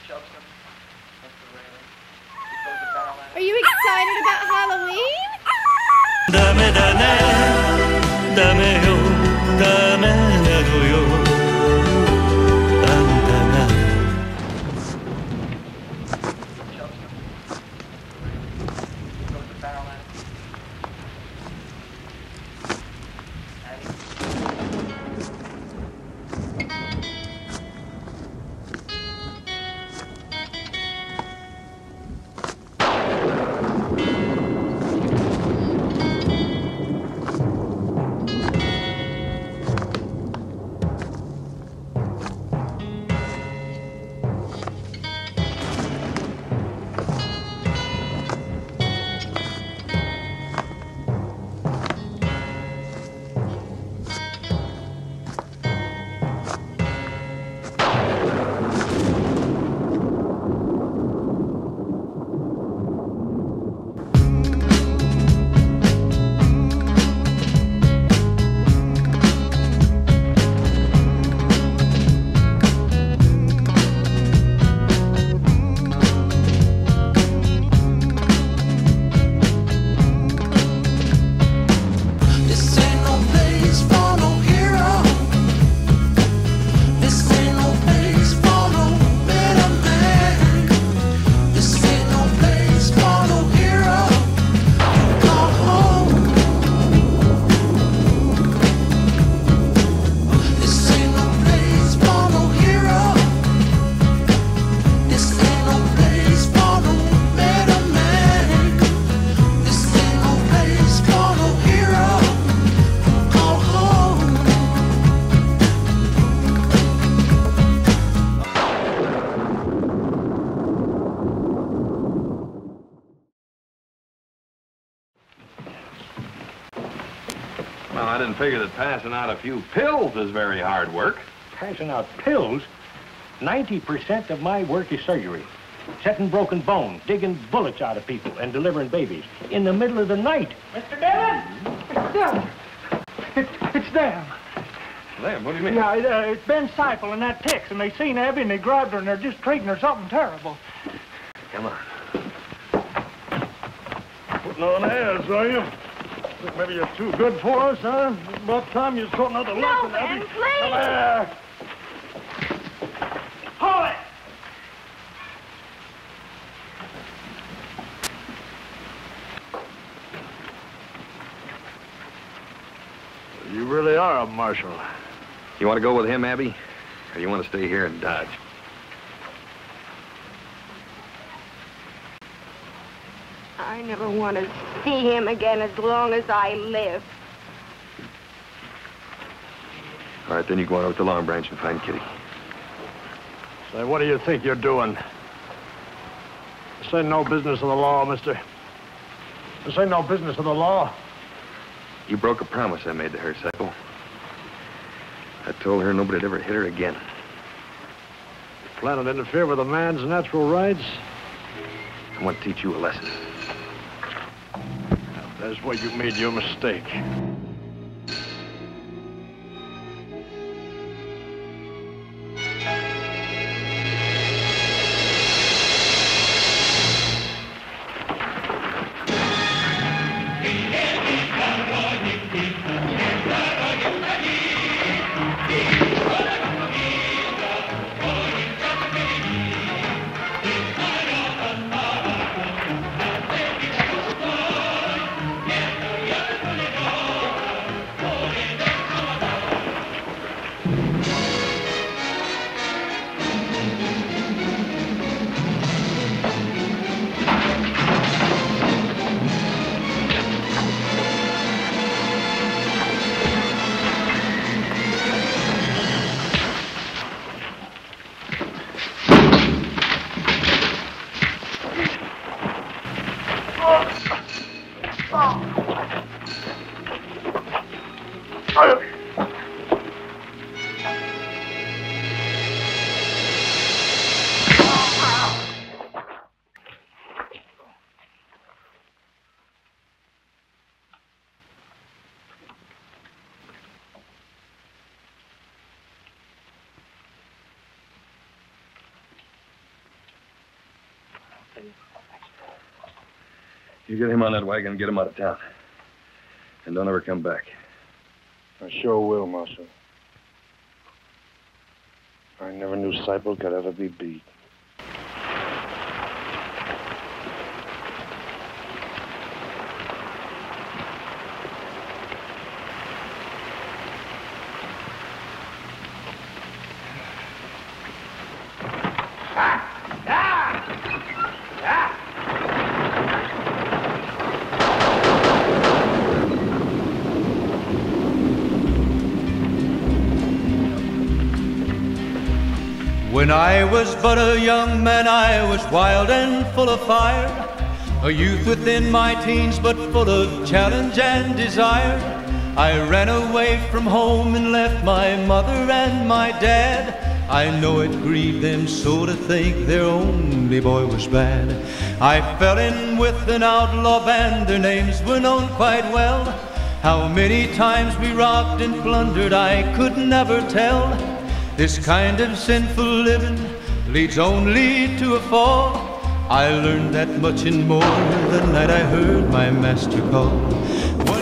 Are you excited about Halloween? Dame, dame, dame yo, dame yo, antana. Well, I didn't figure that passing out a few pills is very hard work. Passing out pills? 90% of my work is surgery. Setting broken bones, digging bullets out of people, and delivering babies in the middle of the night. Mr. Dillon! Mr. Dillon! It's them. Them? What do you mean? Yeah, it's Ben Seifel and that Tex, and they seen Abby and they grabbed her and they're just treating her something terrible. Come on. Putting on airs, are you? Think maybe you're too good for us, huh? About time you saw another lesson, Abby. Ben, please! Come here! Hold it! You really are a marshal. You want to go with him, Abby? Or you want to stay here and dodge? I never want to see him again as long as I live. All right, then you go on over to Long Branch and find Kitty. Say, what do you think you're doing? This ain't no business of the law, mister. This ain't no business of the law. You broke a promise I made to her, Seifel. I told her nobody'd ever hit her again. You plan to interfere with a man's natural rights? I want to teach you a lesson. That's where you made your mistake. You get him on that wagon and get him out of town. And don't ever come back. I sure will, Marshal. I never knew Seipel could ever be beat. When I was but a young man, I was wild and full of fire, a youth within my teens, but full of challenge and desire. I ran away from home and left my mother and my dad. I know it grieved them so to think their only boy was bad. I fell in with an outlaw band, their names were known quite well. How many times we robbed and plundered I could never tell. This kind of sinful living leads only to a fall. I learned that much and more the night I heard my master call.